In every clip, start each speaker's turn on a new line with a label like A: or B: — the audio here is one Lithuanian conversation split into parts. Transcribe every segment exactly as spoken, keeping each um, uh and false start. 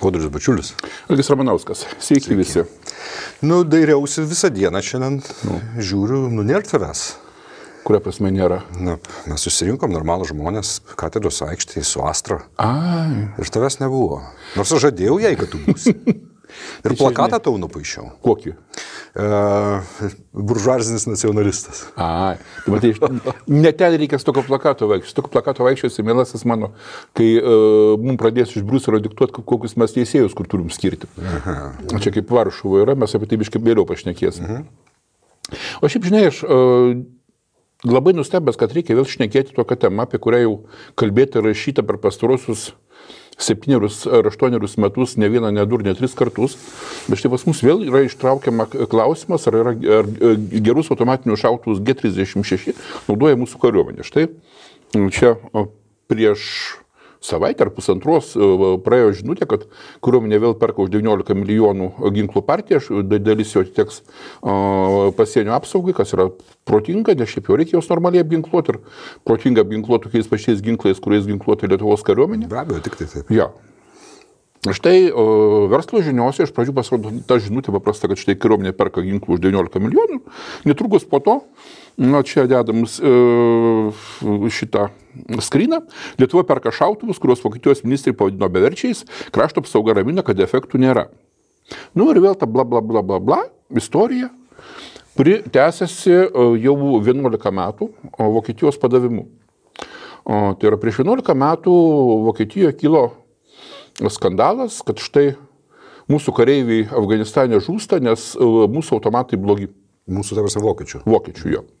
A: Audrius Bačiulis.
B: Algis Ramanauskas. Sveiki, Sveiki visi.
A: Nu, dairiausi visą dieną šiandien. Nu. Žiūriu, nu nėra tavęs.
B: Kuria prasme nėra?
A: Nu, mes susirinkom normalų žmonės katedros aikštėje su Astra.
B: Ai.
A: Ir tavęs nebuvo. Nors aš žadėjau jai, kad tu būsi. Ir plakatą tau nupaišiau.
B: Kokį?
A: Uh, buržuazinis nacionalistas.
B: Ai, tai matai, ne ten reikia stoko plakato vaikščioti. Stoko plakato vaikščioti, mielasis mano, kai uh, mums pradės iš Briuselio diktuoti, kokius mes teisėjus, kur turim skirti. Aha. Čia kaip Varšuvoje yra, mes apie tai biškai vėliau pašnekėsim. Mhm. O šiaip, žinai, aš uh, labai nustebęs, kad reikia vėl šnekėti tokią temą, apie kurią jau kalbėti ir rašyta per pastarosius septynerius ar aštuonerius metus, ne vieną, ne du, ne tris kartus. Bet štai pas mus vėl yra ištraukiama klausimas, ar, yra, ar gerus automatinius šautuvus G trisdešimt šeši naudoja mūsų kariuomenė. Štai čia prieš savaitę ar pusantros praėjo žinutė, kad kariuomenė vėl perka už devyniolika milijonų ginklų partiją, dalis jo atiteks pasienio apsaugai, kas yra protinga, nes šiaip jau reikia jos normaliai apginkluoti ir protinga apginkluoti tokiais pačiais ginklais, kuriais ginkluoti Lietuvos kariuomenė.
A: Be abejo, tik tai taip.
B: Ja. Štai o, verslo žiniuose iš pradžių pasirodo ta žinutė paprasta, kad štai kariuomenė perka ginklų už devyniolika milijonų. Netrukus po to, na, čia dedams e, šitą skryną, Lietuva perka šautuvus, kuriuos Vokietijos ministrai pavadino beverčiais, krašto apsauga ramina, kad defektų nėra. Nu ir vėl ta bla bla bla bla bla istorija, kuri tęsiasi jau vienuolika metų Vokietijos padavimu. O, tai yra prieš vienuolika metų Vokietijoje kilo skandalas, kad štai mūsų kareiviai Afganistane žūsta, nes mūsų automatai blogi.
A: Mūsų tavęs vokiečių.
B: Vokiečių, jo.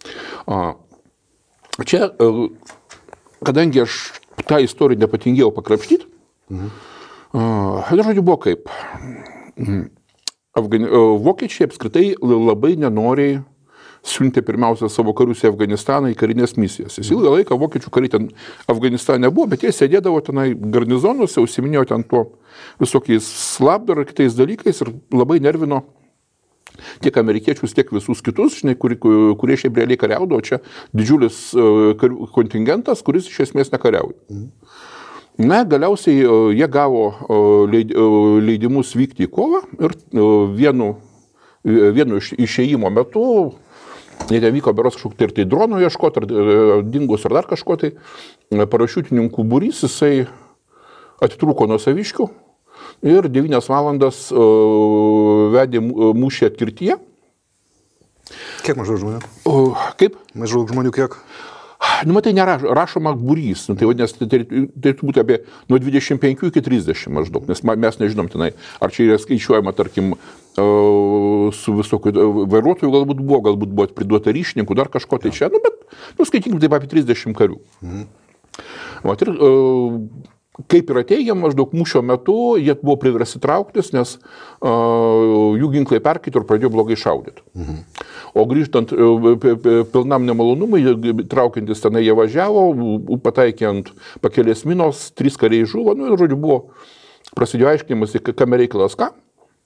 B: Čia, kadangi aš tą istoriją nepatingėjau pakrapštyti, mhm. žodžiu buvo kaip. Afgani... Vokiečiai apskritai labai nenoriai siuntė pirmiausia savo karius į Afganistaną į karinės misijas. Jis ilgą laiką vokiečių kariai ten Afganistane buvo, bet jie sėdėdavo tenai garnizonuose, užsiminėjo ten tuo visokiais slapdar ir kitais dalykais ir labai nervino tiek amerikiečius, tiek visus kitus, žinai, kurie, kurie šiaip realiai kariaudavo. Čia didžiulis karių kontingentas, kuris iš esmės nekariauja. Mhm. Na, galiausiai jie gavo leidimus vykti į kovą ir vienu, vienu išėjimo metu, jie ten vyko beros kažkokį ir tai dronų ieškoti, ar dingus, ar dar kažko, tai parašiutininkų būrys, jisai atitrūko nuo saviškių ir devynias valandas vedė mūšį atkirtyje.
A: Kiek maždaug žmonių?
B: O, kaip?
A: Maždaug žmonių kiek?
B: Nu, matai, nerašoma būrys, nu, tai vadinasi, tai turėtų būti apie nuo dvidešimt penkių iki trisdešimt maždaug, nes mes nežinom tenai, ar čia yra skaičiuojama, tarkim, su visokiu vairuotojų galbūt buvo, galbūt buvo priduota ryšininkų, dar kažko tai čia, nu, bet, nu, skaitykim, taip apie trisdešimt karių. Mhm. Vat, ir, kaip yra teigiama, maždaug mūšio metu jie buvo priversti trauktis, nes uh, jų ginklai perkaito ir pradėjo blogai šaudyti. Mhm. O grįžtant uh, pilnam nemalonumui, traukiantis tenai jie važiavo, pataikė ant pakelės minos, trys kariai žuvo, nu ir žodžiu buvo, prasidėjo aiškinimas, kame reikalas ką.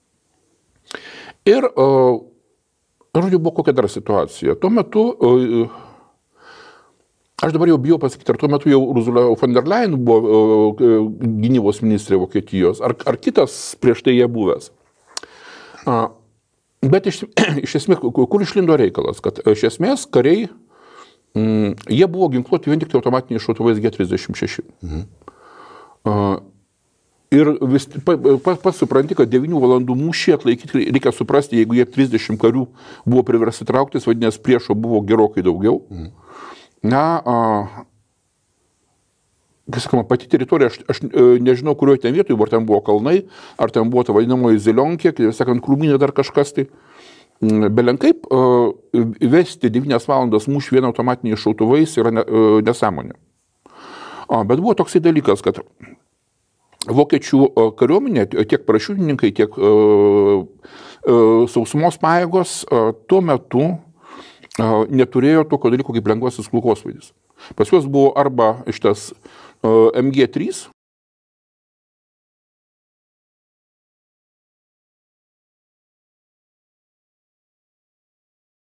B: Ir, uh, žodžiu, buvo kokia dar situacija. Tuo metu uh, aš dabar jau bijau pasakyti, ar tuo metu jau Ursula von der Leyen buvo uh, gynybos ministrė Vokietijos, ar, ar kitas prieš tai jie buvęs. Uh, bet iš, iš esmės, kur išlindo reikalas, kad iš esmės kariai, mm, jie buvo ginkluoti vien tik tai automatiniais šautuvais G trisdešimt šeši. Mhm. Uh, ir vis, pats pa, supranti, kad devynių valandų mūšį atlaikyti reikia suprasti, jeigu jie trisdešimt karių buvo priversti trauktis, vadinės priešo buvo gerokai daugiau. Mhm. Na, a, sakoma, pati teritorija, aš, aš nežinau, kurioje ten vietoje, ar ten buvo kalnai, ar ten buvo ta vadinamoji zelionkė, sakant, krūminė dar kažkas, tai belenkaip a, vesti devynias valandas mūšį vien automatiniais šautuvais yra ne, a, nesąmonė. A, bet buvo toksai dalykas, kad vokiečių kariuomenė, tiek parašiutininkai, tiek a, a, sausumos pajėgos a, tuo metu neturėjo tokio dalyko kaip lengvasis kulkosvaidis. Pas juos buvo arba šitas M G trys,